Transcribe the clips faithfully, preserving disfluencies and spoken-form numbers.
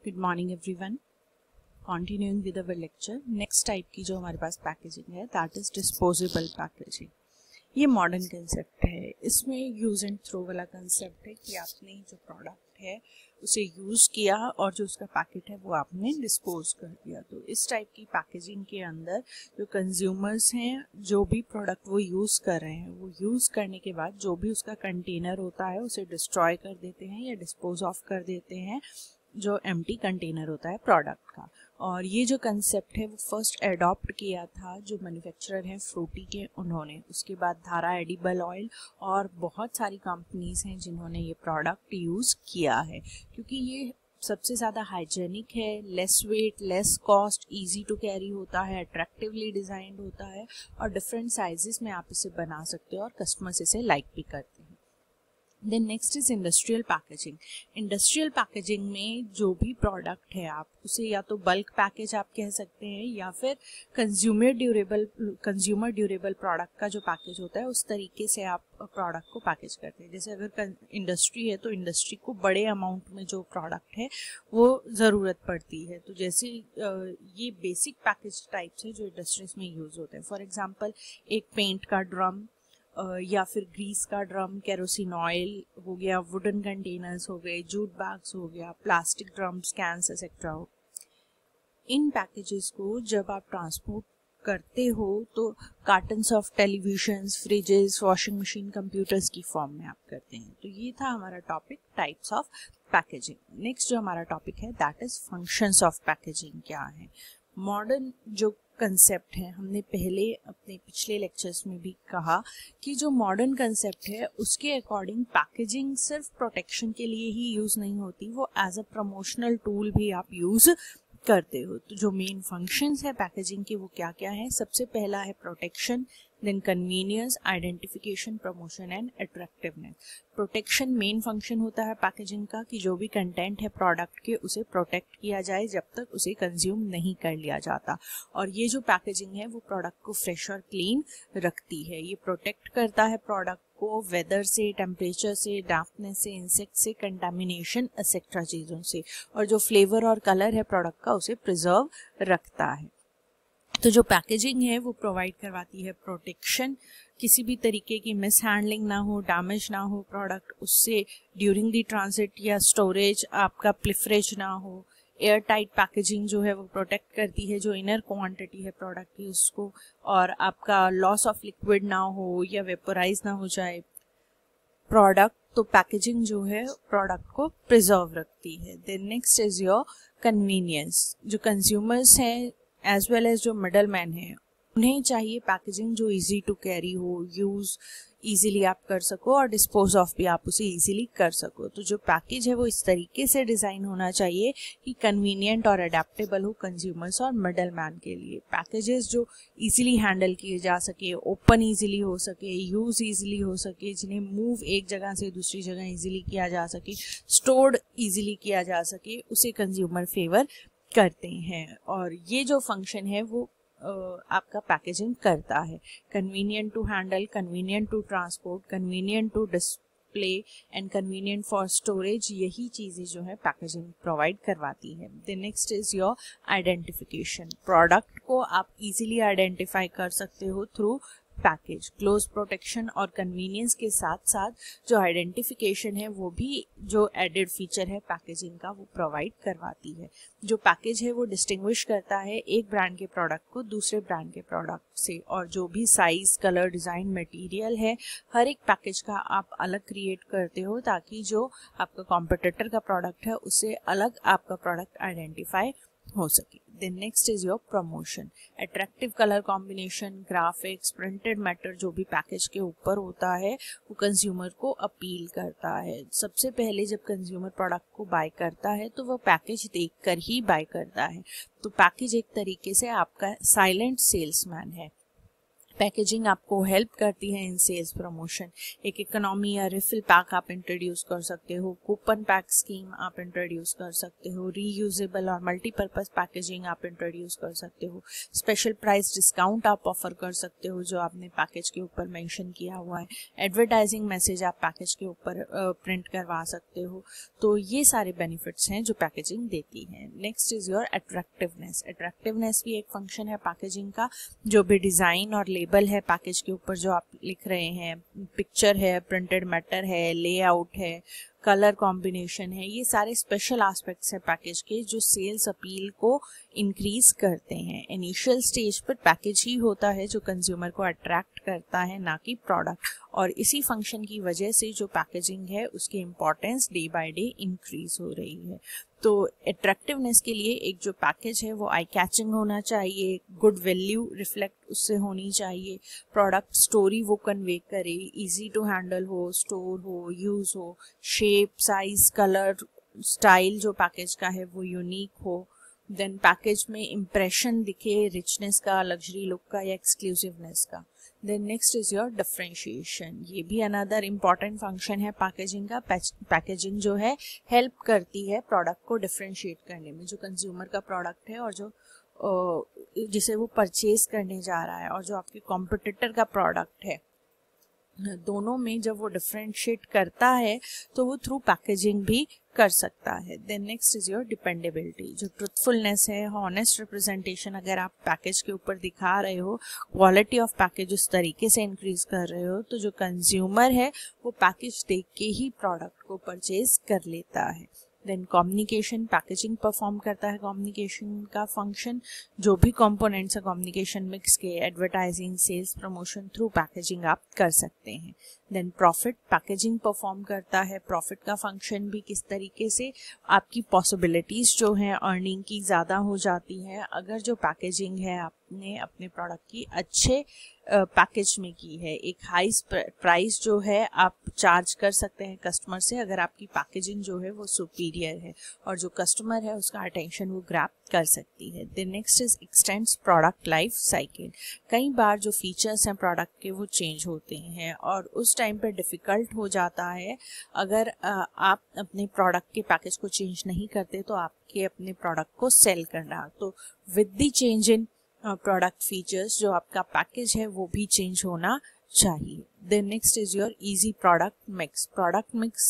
Good morning everyone. Continuing with our lecture, next type की जो हमारे पास पैकेजिंग है दैट इज डिस्पोजेबल पैकेजिंग। ये मॉडर्न कंसेप्ट है। इसमें यूज एंड थ्रो वाला कंसेप्ट है कि आपने जो प्रोडक्ट है उसे यूज़ किया और जो उसका पैकेट है वो आपने डिस्पोज कर दिया। तो इस टाइप की पैकेजिंग के अंदर जो कंज्यूमर्स हैं, जो भी प्रोडक्ट वो यूज़ कर रहे हैं, वो यूज़ करने के बाद जो भी उसका कंटेनर होता है उसे डिस्ट्रॉय कर देते हैं या डिस्पोज ऑफ कर देते हैं, जो एम्प्टी कंटेनर होता है प्रोडक्ट का। और ये जो कंसेप्ट है वो फर्स्ट एडॉप्ट किया था जो मैन्युफैक्चरर हैं फ्रूटी के, उन्होंने। उसके बाद धारा एडिबल ऑयल और बहुत सारी कंपनीज हैं जिन्होंने ये प्रोडक्ट यूज़ किया है, क्योंकि ये सबसे ज़्यादा हाइजेनिक है, less weight, less cost, easy to carry होता है, अट्रैक्टिवली डिज़ाइंड होता है और डिफरेंट साइजेस में आप इसे बना सकते हो और कस्टमर्स इसे लाइक भी करते हैं। Then next is industrial packaging. Industrial packaging में जो भी प्रोडक्ट है आप उसे या तो बल्क पैकेज आप कह सकते हैं या फिर consumer durable consumer durable product का जो पैकेज होता है उस तरीके से आप प्रोडक्ट को पैकेज करते हैं। जैसे अगर इंडस्ट्री है तो इंडस्ट्री को बड़े अमाउंट में जो प्रोडक्ट है वो ज़रूरत पड़ती है, तो जैसे ये बेसिक पैकेज टाइप्स है जो इंडस्ट्रीज में यूज़ होते हैं। फॉर एग्जाम्पल एक पेंट का ड्रम Uh, या फिर ग्रीस का ड्रम, केरोसिन ऑयल हो गया, वुडन कंटेनर्स हो गए, जूट बैग्स हो गया, प्लास्टिक ड्रम्स, कैंस एक्सेट्रा हो। इन पैकेजेस को जब आप ट्रांसपोर्ट करते हो तो cartons of televisions, fridges, washing machine, computers की फॉर्म में आप करते हैं। तो ये था हमारा topic types of packaging. Next जो हमारा टॉपिक है that is functions of packaging. क्या है मॉडर्न जो कंसेप्ट है, हमने पहले अपने पिछले लेक्चर्स में भी कहा कि जो मॉडर्न कंसेप्ट है उसके अकॉर्डिंग पैकेजिंग सिर्फ प्रोटेक्शन के लिए ही यूज़ नहीं होती, वो एज अ प्रमोशनल टूल भी आप यूज़ करते हो। तो जो मेन फंक्शंस है पैकेजिंग के वो क्या क्या है? सबसे पहला है protection, then convenience, identification, promotion and attractiveness. Protection main function होता है पैकेजिंग का कि जो भी कंटेंट है प्रोडक्ट के उसे प्रोटेक्ट किया जाए जब तक उसे कंज्यूम नहीं कर लिया जाता। और ये जो पैकेजिंग है वो प्रोडक्ट को फ्रेश और क्लीन रखती है। ये प्रोटेक्ट करता है प्रोडक्ट को वेदर से, टेम्परेचर से, डैम्पनेस से, इंसेक्ट से, कंटामिनेशन एक्सेट्रा चीज़ों से। और जो फ्लेवर और कलर है प्रोडक्ट का उसे प्रिजर्व रखता है। तो जो पैकेजिंग है वो प्रोवाइड करवाती है प्रोटेक्शन, किसी भी तरीके की मिस हैंडलिंग ना हो, डैमेज ना हो प्रोडक्ट उससे ड्यूरिंग द ट्रांजिट या स्टोरेज, आपका प्लिफरेज ना हो। एयर टाइट पैकेजिंग जो है वो प्रोटेक्ट करती है जो इनर क्वांटिटी है प्रोडक्ट की उसको, और आपका लॉस ऑफ लिक्विड ना हो या वेपोराइज ना हो जाए प्रोडक्ट। तो पैकेजिंग जो है प्रोडक्ट को प्रिजर्व रखती है। Then next is your convenience. जो कंज्यूमर्स हैं एज वेल एज जो मिडल मैन है उन्हें चाहिए पैकेजिंग जो इजी टू कैरी हो, यूज़ इजीली आप कर सको और डिस्पोज ऑफ भी आप उसे इजीली कर सको। तो जो पैकेज है वो इस तरीके से डिज़ाइन होना चाहिए कि कन्वीनियंट और अडेप्टेबल हो कंज्यूमर्स और मिडल मैन के लिए। पैकेजेस जो इजीली हैंडल किए जा सके, ओपन इजीली हो सके, यूज़ इजीली हो सके, जिन्हें मूव एक जगह से दूसरी जगह इजीली किया जा सके, स्टोर्ड इजीली किया जा सके, उसे कंज्यूमर फेवर करते हैं। और ये जो फंक्शन है वो Uh, आपका पैकेजिंग करता है। Convenient to handle, convenient to transport, convenient to display and convenient for storage, यही चीज़ें जो है पैकेजिंग प्रोवाइड करवाती है। The next is your identification. Product को आप इजीली आइडेंटिफाई कर सकते हो थ्रू पैकेज। क्लोज प्रोटेक्शन और कन्वीनियंस के साथ साथ जो आइडेंटिफिकेशन है वो भी जो एडेड फीचर है पैकेजिंग का वो प्रोवाइड करवाती है। जो पैकेज है वो डिस्टिंग्विश करता है एक ब्रांड के प्रोडक्ट को दूसरे ब्रांड के प्रोडक्ट से, और जो भी साइज, कलर, डिज़ाइन, मटेरियल है हर एक पैकेज का आप अलग क्रिएट करते हो ताकि जो आपका कॉम्पिटिटर का प्रोडक्ट है उससे अलग आपका प्रोडक्ट आइडेंटिफाई हो सके। Then next is your promotion. Attractive colour combination, graphics, printed matter जो भी पैकेज के ऊपर होता है वो कंज्यूमर को अपील करता है। सबसे पहले जब कंज्यूमर प्रोडक्ट को बाय करता है तो वो पैकेज देखकर ही बाय करता है। तो पैकेज एक तरीके से आपका साइलेंट सेल्समैन है। पैकेजिंग आपको हेल्प करती है इन सेल्स प्रमोशन। एक इकोनॉमी या रिफिल पैक आप इंट्रोड्यूस कर सकते हो, कूपन पैक स्कीम आप इंट्रोड्यूस कर सकते हो, रीयूजेबल और मल्टीपर्पज पैकेजिंग आप इंट्रोड्यूस कर सकते हो, स्पेशल प्राइस डिस्काउंट आप ऑफर कर सकते हो जो आपने पैकेज के ऊपर मेंशन किया हुआ है, एडवर्टाइजिंग मैसेज आप पैकेज के ऊपर प्रिंट करवा सकते हो। तो ये सारे बेनिफिट्स हैं जो पैकेजिंग देती है। Next is your attractiveness. Attractiveness भी एक फंक्शन है पैकेजिंग का। जो भी डिज़ाइन और लेबल है पैकेज के ऊपर जो आप लिख रहे हैं, पिक्चर है, प्रिंटेड मैटर है, लेआउट है, कलर कॉम्बिनेशन है, ये सारे स्पेशल एस्पेक्ट्स हैं पैकेज के जो सेल्स अपील को इंक्रीज करते हैं। इनिशियल स्टेज पर पैकेज ही होता है जो कंज्यूमर को अट्रैक्ट करता है, ना कि प्रोडक्ट। और इसी फंक्शन की वजह से जो पैकेजिंग है उसकी importance day by day increase हो रही है। तो अट्रैक्टिवनेस के लिए एक जो पैकेज है वो आई कैचिंग होना चाहिए, गुड वैल्यू रिफ्लेक्ट उससे होनी चाहिए, प्रोडक्ट स्टोरी वो कन्वे करे, इजी टू हैंडल हो, स्टोर हो, यूज हो, शेप, साइज, कलर, स्टाइल जो पैकेज का है वो यूनिक हो, देन पैकेज में इम्प्रेशन दिखे रिचनेस का, लग्जरी लुक का या एक्सक्लूसिवनेस का। Then next is your differentiation. ये भी अनदर इम्पॉर्टेंट फंक्शन है पैकेजिंग का। पैकेजिंग जो है हेल्प करती है प्रोडक्ट को डिफरेंशिएट करने में। जो कंज्यूमर का प्रोडक्ट है और जो जिसे वो परचेज करने जा रहा है और जो आपके कॉम्पिटिटर का प्रोडक्ट है, दोनों में जब वो डिफरेंशिएट करता है तो वो थ्रू पैकेजिंग भी कर सकता है। Then next is your dependability. जो ट्रुथफुलनेस है, हॉनेस्ट रिप्रेजेंटेशन अगर आप पैकेज के ऊपर दिखा रहे हो, क्वालिटी ऑफ पैकेज उस तरीके से इंक्रीज कर रहे हो, तो जो कंज्यूमर है वो पैकेज देख के ही प्रोडक्ट को परचेज कर लेता है। देन कम्युनिकेशन, पैकेजिंग परफॉर्म करता है कम्युनिकेशन का फंक्शन। जो भी कंपोनेंट्स है कम्युनिकेशन मिक्स के, advertising, sales promotion, through packaging आप कर सकते हैं। देन प्रॉफिट, पैकेजिंग परफॉर्म करता है प्रॉफिट का फंक्शन भी। किस तरीके से आपकी पॉसिबिलिटीज जो हैं अर्निंग की ज़्यादा हो जाती हैं अगर जो पैकेजिंग है आपने अपने प्रोडक्ट की अच्छे पैकेज में की है। एक हाई प्राइस जो है आप चार्ज कर सकते हैं कस्टमर से अगर आपकी पैकेजिंग जो है वो सुपीरियर है और जो कस्टमर है उसका अटेंशन वो ग्रैब कर सकती है। Then next is extends product life cycle. कई बार जो फीचर्स हैं प्रोडक्ट के वो चेंज होते हैं और उस टाइम पे डिफ़िकल्ट हो जाता है अगर आप अपने प्रोडक्ट के पैकेज को चेंज नहीं करते तो आपके अपने प्रोडक्ट को सेल करना। तो with the change in product features जो आपका पैकेज है वो भी चेंज होना चाहिए। Then next is your easy product mix. Product mix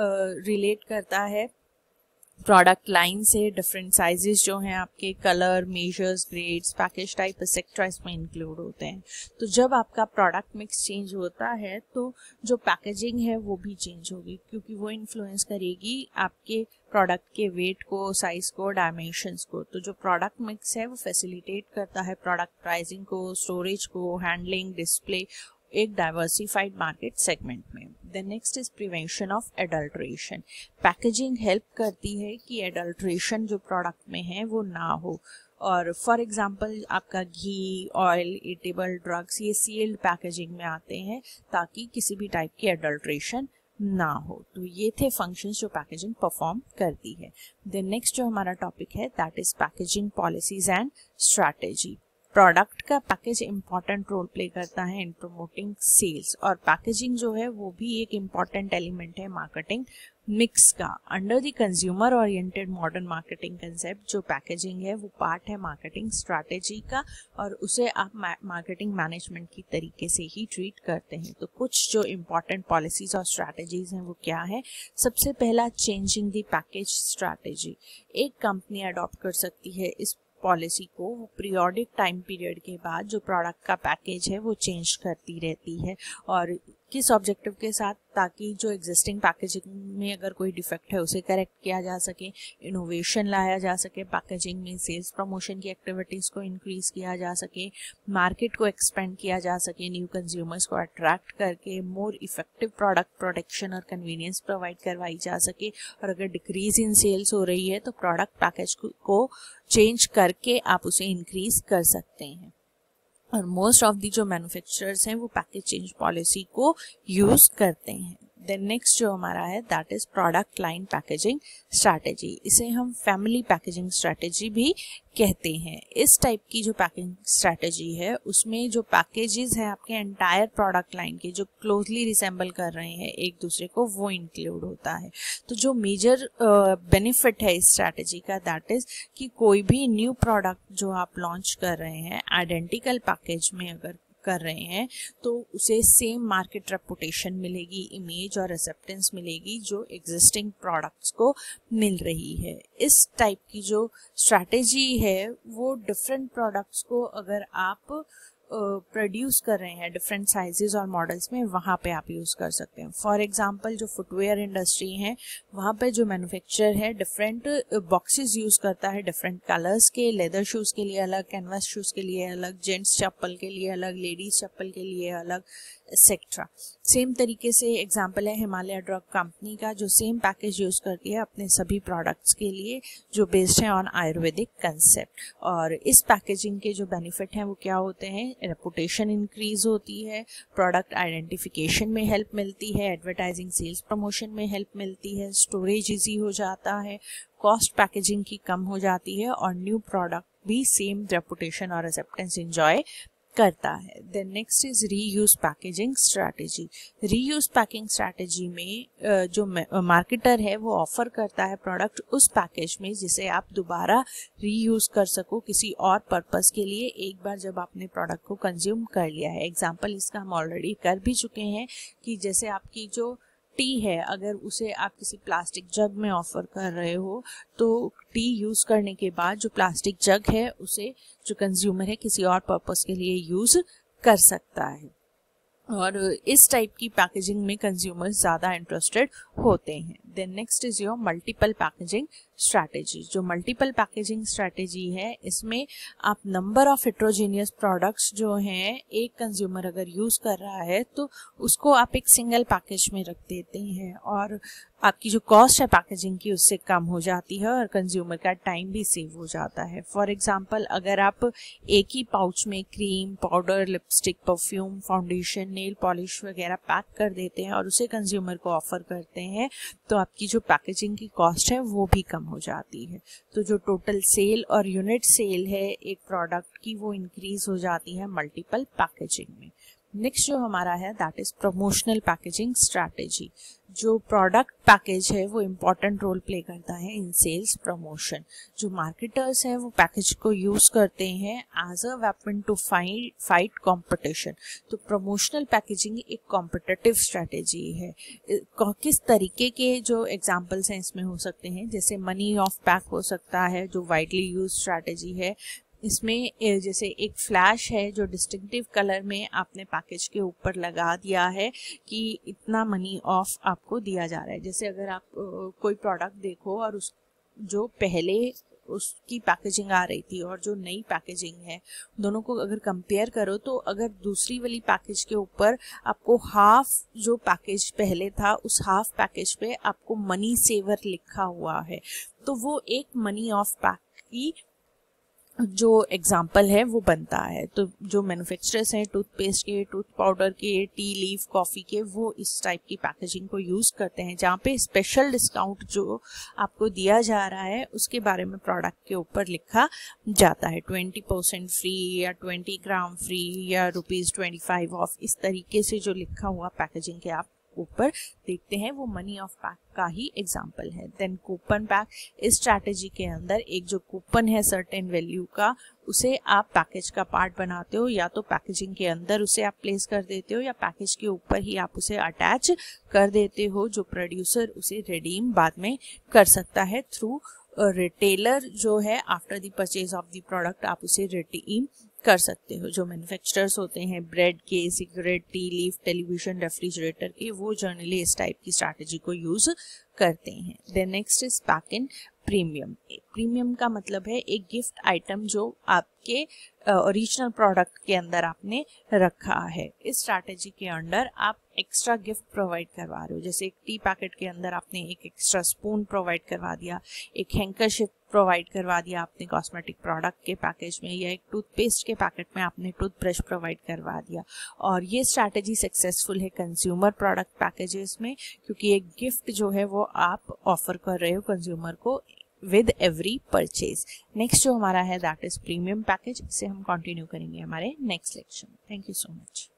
relate करता है प्रोडक्ट लाइन से। डिफरेंट साइजेस जो हैं आपके, colour, measures, grades, package type etcetera इसमें इंक्लूड होते हैं। तो जब आपका प्रोडक्ट मिक्स चेंज होता है तो जो पैकेजिंग है वो भी चेंज होगी क्योंकि वो इन्फ्लुएंस करेगी आपके प्रोडक्ट के वेट को, साइज को, डायमेंशंस को। तो जो प्रोडक्ट मिक्स है वो फैसिलिटेट करता है प्रोडक्ट प्राइसिंग को, स्टोरेज को, हैंडलिंग, डिस्प्ले एक डाइवर्सिफाइड मार्केट सेगमेंट में। Then next is prevention of adulteration. Packaging help करती है कि एडल्ट्रेशन जो प्रोडक्ट में है वो ना हो। और फॉर एग्जांपल आपका घी, ऑयल, ईटेबल ड्रग्स ये सील्ड पैकेजिंग में आते हैं ताकि किसी भी टाइप की एडल्ट्रेशन ना हो। तो ये थे फंक्शंस जो पैकेजिंग परफॉर्म करती है। देन नेक्स्ट जो हमारा टॉपिक है that is packaging policies and strategy. Product का पैकेज इंपॉर्टेंट रोल प्ले करता है इन प्रमोटिंग सेल्स और पैकेजिंग जो है वो भी एक इम्पॉर्टेंट एलिमेंट है मार्केटिंग मिक्स का। Under the consumer oriented modern marketing concept जो पैकेजिंग है वो पार्ट है मार्केटिंग स्ट्रैटेजी का और उसे आप मार्केटिंग मैनेजमेंट की तरीके से ही ट्रीट करते हैं। तो कुछ जो इम्पॉर्टेंट पॉलिसीज और स्ट्रैटेजीज हैं वो क्या है? सबसे पहला, चेंजिंग द पैकेज स्ट्रैटेजी। एक कंपनी अडॉप्ट कर सकती है इस पॉलिसी को। वो पीरियोडिक टाइम पीरियड के बाद जो प्रोडक्ट का पैकेज है वो चेंज करती रहती है और किस ऑब्जेक्टिव के साथ, ताकि जो एग्जिस्टिंग पैकेजिंग में अगर कोई डिफेक्ट है उसे करेक्ट किया जा सके, इनोवेशन लाया जा सके पैकेजिंग में, सेल्स प्रमोशन की एक्टिविटीज़ को इंक्रीज किया जा सके, मार्केट को एक्सपेंड किया जा सके, न्यू कंज्यूमर्स को अट्रैक्ट करके मोर इफेक्टिव प्रोडक्ट प्रोटेक्शन और कन्वीनियंस प्रोवाइड करवाई जा सके। और अगर डिक्रीज इन सेल्स हो रही है तो प्रोडक्ट पैकेज को चेंज करके आप उसे इंक्रीज कर सकते हैं। और मोस्ट ऑफ दी जो मैन्युफैक्चरर्स हैं वो पैकेज चेंज पॉलिसी को यूज करते हैं। देन नेक्स्ट जो हमारा है that is product line packaging strategy. इसे हम फैमिली पैकेजिंग स्ट्रैटेजी भी कहते हैं। इस टाइप की जो पैकिंग स्ट्रैटेजी है उसमें जो पैकेजेस हैं आपके एंटायर प्रोडक्ट लाइन के जो क्लोजली रिसेंबल कर रहे हैं एक दूसरे को, वो इंक्लूड होता है। तो जो मेजर बेनिफिट है इस स्ट्रैटेजी का दैट इज कि कोई भी न्यू प्रोडक्ट जो आप लॉन्च कर रहे हैं आइडेंटिकल पैकेज में अगर कर रहे हैं तो उसे सेम मार्केट रेपुटेशन मिलेगी, इमेज और एक्सेप्टेंस मिलेगी जो एग्जिस्टिंग प्रोडक्ट्स को मिल रही है। इस टाइप की जो स्ट्रैटेजी है वो डिफरेंट प्रोडक्ट्स को अगर आप प्रोड्यूस uh, कर रहे हैं डिफरेंट साइजेस और मॉडल्स में, वहाँ पे आप यूज़ कर सकते हैं। फॉर एग्जांपल जो फुटवेयर इंडस्ट्री है वहाँ पे जो मैन्युफैक्चरर है डिफरेंट बॉक्सेस यूज़ करता है डिफरेंट कलर्स के, लेदर शूज़ के लिए अलग, कैनवास शूज़ के लिए अलग, जेंट्स चप्पल के लिए अलग, लेडीज चप्पल के लिए अलग, एक्सेट्रा। सेम तरीके से एग्जांपल है हिमालय ड्रग कंपनी का जो सेम पैकेज यूज़ करती है अपने सभी प्रोडक्ट्स के लिए जो बेस्ड है ऑन आयुर्वेदिक कंसेप्ट। और इस पैकेजिंग के जो बेनिफिट हैं वो क्या होते हैं, रेपुटेशन इंक्रीज होती है, प्रोडक्ट आइडेंटिफिकेशन में हेल्प मिलती है, एडवर्टाइजिंग सेल्स प्रमोशन में हेल्प मिलती है, स्टोरेज इजी हो जाता है, कॉस्ट पैकेजिंग की कम हो जाती है और न्यू प्रोडक्ट भी सेम रेपुटेशन और एक्सेप्टेंस एंजॉय करता है। Then next is reuse packaging strategy. Reuse packing strategy में जो मार्केटर है वो ऑफर करता है प्रोडक्ट उस पैकेज में जिसे आप दोबारा रीयूज कर सको किसी और पर्पस के लिए एक बार जब आपने प्रोडक्ट को कंज्यूम कर लिया है। एग्जांपल इसका हम ऑलरेडी कर भी चुके हैं कि जैसे आपकी जो टी है अगर उसे आप किसी प्लास्टिक जग में ऑफर कर रहे हो तो टी यूज़ करने के बाद जो प्लास्टिक जग है उसे जो कंज्यूमर है किसी और पर्पस के लिए यूज़ कर सकता है। और इस टाइप की पैकेजिंग में कंज्यूमर्स ज़्यादा इंटरेस्टेड होते हैं। Then next is your multiple packaging strategy. जो मल्टीपल पैकेजिंग स्ट्रैटेजी है इसमें आप नंबर ऑफ हेट्रोजीनियस प्रोडक्ट्स जो हैं एक कंज्यूमर अगर यूज़ कर रहा है तो उसको आप एक सिंगल पैकेज में रख देते हैं और आपकी जो कॉस्ट है पैकेजिंग की उससे कम हो जाती है और कंज्यूमर का टाइम भी सेव हो जाता है। फॉर एग्जांपल अगर आप एक ही पाउच में cream, powder, lipstick, perfume, foundation, nail polish वगैरह पैक कर देते हैं और उसे कंज्यूमर को ऑफर करते हैं तो आपकी जो पैकेजिंग की कॉस्ट है वो भी कम हो जाती है। तो जो टोटल सेल और यूनिट सेल है एक प्रोडक्ट की वो इंक्रीज हो जाती है मल्टीपल पैकेजिंग में। नेक्स्ट जो हमारा है that is promotional packaging strategy. जो प्रोडक्ट पैकेज है वो इम्पॉर्टेंट रोल प्ले करता है इन सेल्स प्रमोशन। जो मार्केटर्स हैं वो पैकेज को यूज करते हैं as a weapon to fight fight competition. तो प्रमोशनल पैकेजिंग एक कॉम्पिटिटिव स्ट्रैटेजी है। किस तरीके के जो एग्जांपल्स हैं इसमें हो सकते हैं, जैसे मनी ऑफ पैक हो सकता है जो वाइडली यूज स्ट्रैटेजी है। इसमें जैसे एक फ्लैश है जो डिस्टिंक्टिव कलर में आपने पैकेज के ऊपर लगा दिया है कि इतना मनी ऑफ आपको दिया जा रहा है। जैसे अगर आप कोई प्रोडक्ट देखो और उस जो पहले उसकी पैकेजिंग आ रही थी और जो नई पैकेजिंग है दोनों को अगर कंपेयर करो तो अगर दूसरी वाली पैकेज के ऊपर आपको हाफ जो पैकेज पहले था उस हाफ पैकेज पे आपको मनी सेवर लिखा हुआ है तो वो एक मनी ऑफ पैक की जो एग्जाम्पल है वो बनता है। तो जो मैन्युफैक्चरर्स हैं टूथपेस्ट के, टूथ पाउडर के, टी लीफ, कॉफ़ी के, वो इस टाइप की पैकेजिंग को यूज़ करते हैं जहाँ पे स्पेशल डिस्काउंट जो आपको दिया जा रहा है उसके बारे में प्रोडक्ट के ऊपर लिखा जाता है। ट्वेंटी परसेंट फ्री या ट्वेंटी ग्राम फ्री या रुपीज़ ट्वेंटी फाइव ऑफ, इस तरीके से जो लिखा हुआ पैकेजिंग के आप ऊपर देखते हैं वो मनी ऑफ पैक का ही एग्जाम्पल है। Then coupon pack. इस स्ट्रैटेजी के अंदर एक जो कूपन है सर्टेन वैल्यू का उसे आप पैकेज का पार्ट बनाते हो, या तो पैकेजिंग के अंदर उसे आप प्लेस कर देते हो या पैकेज के ऊपर ही आप उसे अटैच कर देते हो। जो प्रोड्यूसर उसे रिडीम बाद में कर सकता है थ्रू रिटेलर जो है after the purchase of the product आप उसे रिडीम कर सकते हो। जो मैन्युफैक्चरर्स होते हैं ब्रेड के, cigarette, tea leaf, television, refrigerator के, वो जनरली इस टाइप की स्ट्रैटेजी को यूज करते हैं। Then next is pack in premium. Premium का मतलब है एक गिफ्ट आइटम जो आप के ओरिजिनल uh, प्रोडक्ट के अंदर आपने रखा है। इस स्ट्रैटेजी के अंडर आप एक्स्ट्रा गिफ्ट प्रोवाइड करवा रहे हो, जैसे एक टी पैकेट के अंदर आपने एक एक्स्ट्रा स्पून प्रोवाइड करवा दिया, एक हैंकरशिप प्रोवाइड करवा दिया आपने कॉस्मेटिक प्रोडक्ट के पैकेज में, या एक टूथपेस्ट के पैकेट में आपने टूथब्रश प्रोवाइड करवा दिया। और ये स्ट्रैटेजी सक्सेसफुल है कंज्यूमर प्रोडक्ट पैकेजेस में, क्योंकि एक गिफ्ट जो है वो आप ऑफर कर रहे हो कंज्यूमर को विद एवरी परचेज। नेक्स्ट जो हमारा है दैट इज प्रीमियम पैकेज, इसे हम कंटिन्यू करेंगे हमारे नेक्स्ट लेक्चर में। Thank you so much.